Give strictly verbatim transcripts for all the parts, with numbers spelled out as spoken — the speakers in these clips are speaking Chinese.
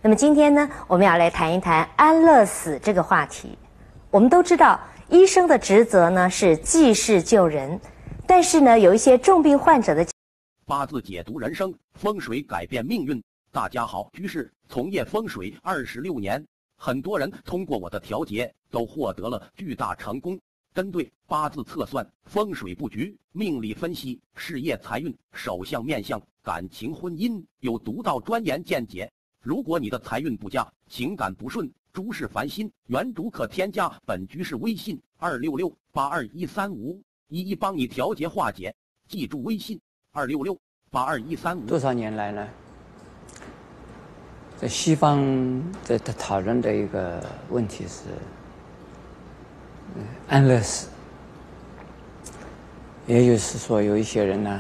那么今天呢，我们要来谈一谈安乐死这个话题。我们都知道，医生的职责呢是济世救人，但是呢，有一些重病患者的八字解读人生，风水改变命运。大家好，居士从业风水二十六年，很多人通过我的调节都获得了巨大成功。针对八字测算、风水布局、命理分析、事业财运、手相面相、感情婚姻，有独到专研见解。如果你的财运不佳，情感不顺，诸事烦心，原主可添加本居士微信二六六八二一三五，一一帮你调节化解。记住微信二六六八二一三五。 多少年来呢，在西方在讨论的一个问题是安乐死，也就是说，有一些人呢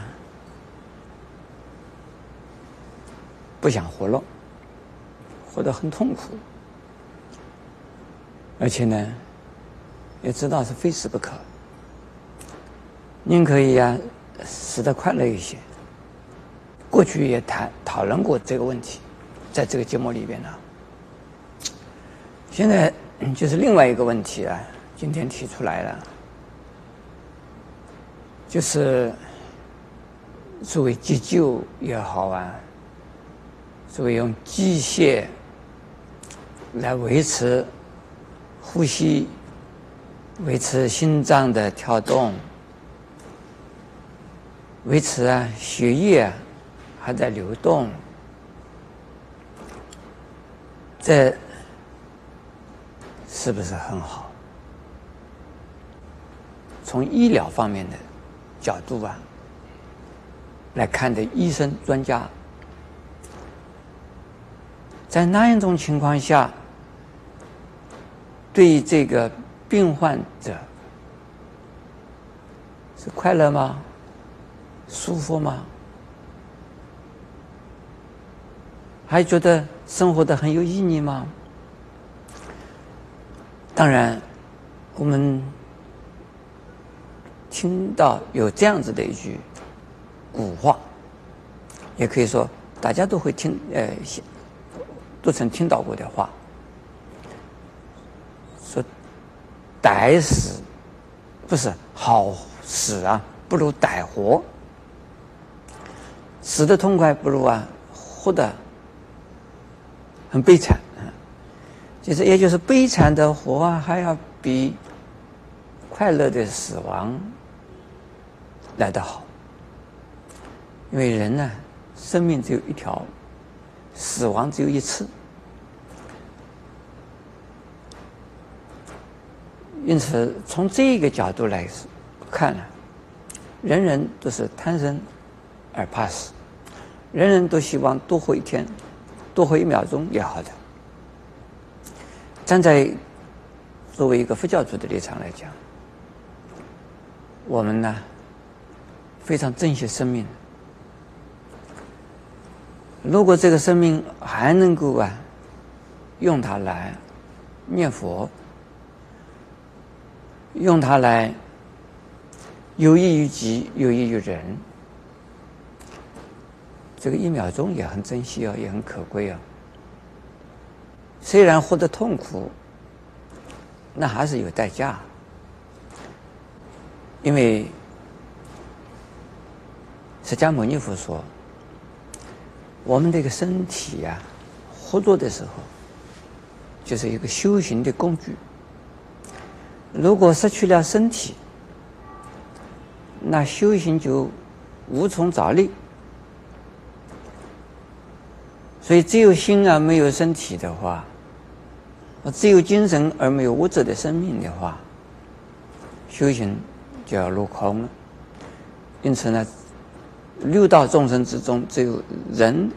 不想活了，活得很痛苦，而且呢也知道是非死不可，宁可以呀死得快乐一些。过去也谈讨论过这个问题，在这个节目里边呢，现在就是另外一个问题啊。今天提出来了，就是所谓急救也好啊，所谓用机械来维持呼吸、维持心脏的跳动、维持啊血液啊还在流动，这是不是很好？从医疗方面的角度啊来看的医生专家，在哪一种情况下对这个病患者是快乐吗？舒服吗？还觉得生活的很有意义吗？当然我们听到有这样子的一句古话，也可以说大家都会听，呃，都曾听到过的话，说歹死不是好死啊，不如歹活，死得痛快不如啊活得很悲惨啊。其实也就是悲惨的活啊，还要比快乐的死亡来得好。因为人呢，生命只有一条，死亡只有一次。因此从这个角度来看呢，人人都是贪生而怕死，人人都希望多活一天，多活一秒钟也好的。站在作为一个佛教徒的立场来讲，我们呢非常珍惜生命。如果这个生命还能够啊用它来念佛，用它来有益于己，有益于人，这个一秒钟也很珍惜啊，也很可贵啊。虽然活得痛苦，那还是有代价。因为释迦牟尼佛说，我们这个身体呀、啊，活着的时候就是一个修行的工具。如果失去了身体，那修行就无从着力。所以只有心啊没有身体的话，只有精神而没有物质的生命的话，修行就要落空了。因此呢，六道众生之中，只有人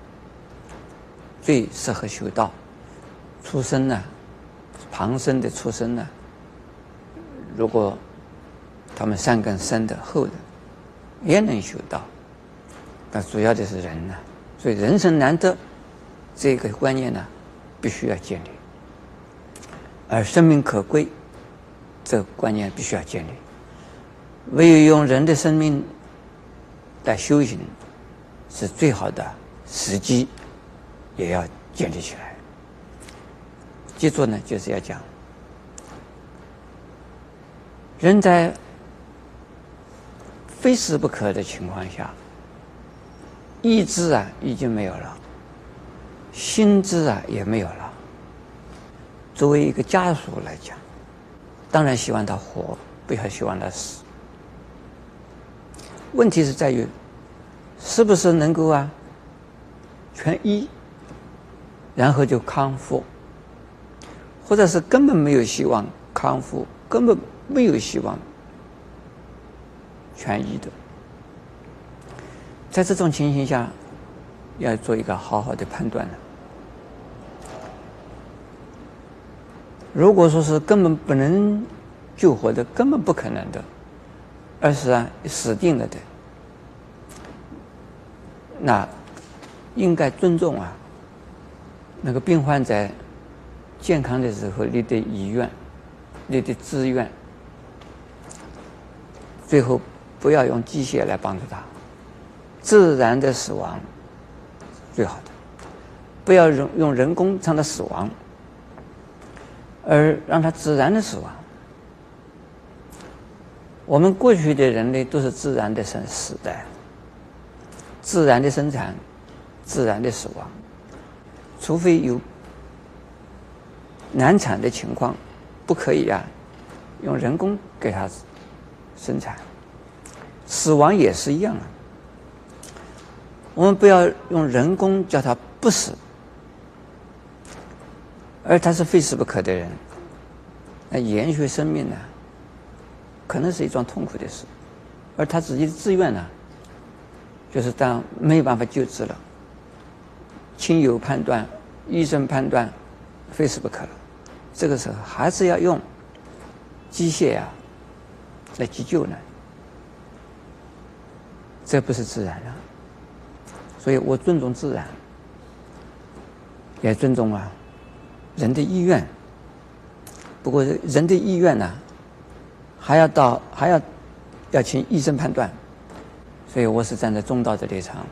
最适合修道。畜生呢，旁生的畜生呢，如果他们善根深的厚的，也能修道。但主要的是人呢，所以人生难得这个观念呢，必须要建立。而生命可贵，这个观念必须要建立。唯有用人的生命来修行，是最好的时机，也要建立起来。记住呢，就是要讲人在非死不可的情况下，意志啊已经没有了，心智啊也没有了。作为一个家属来讲，当然希望他活，不要希望他死。问题是在于，是不是能够啊全医，然后就康复，或者是根本没有希望康复，根本没有希望痊愈的。在这种情形下，要做一个好好的判断了。如果说是根本不能救活的，根本不可能的，而是啊死定了的，那应该尊重啊那个病患在健康的时候你的意愿、你的志愿，最后不要用机械来帮助他，自然的死亡最好的，不要用用人工让他死亡，而让他自然的死亡。我们过去的人类都是自然的生死的，自然的生产，自然的死亡，除非有难产的情况，不可以啊用人工给他生产。死亡也是一样啊，我们不要用人工叫他不死，而他是非死不可的人，那延续生命呢，可能是一桩痛苦的事，而他自己的志愿呢，就是当没有办法救治了，亲友判断、医生判断非死不可了，这个时候还是要用机械啊来急救呢，这不是自然啊。所以我尊重自然，也尊重啊人的意愿。不过人的意愿呢，还要到还要要请医生判断，所以我是站在中道的立场，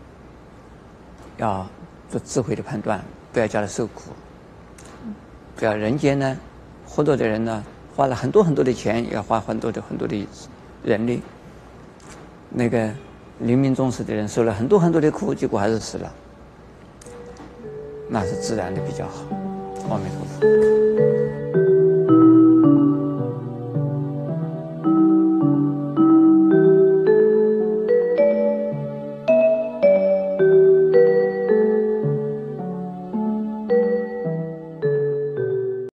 要做智慧的判断，不要叫他受苦，不要人间呢活着的人呢花了很多很多的钱，要花很多的很多的人力，那个临命终时的人受了很多很多的苦，结果还是死了，那是自然的比较好。阿弥陀佛。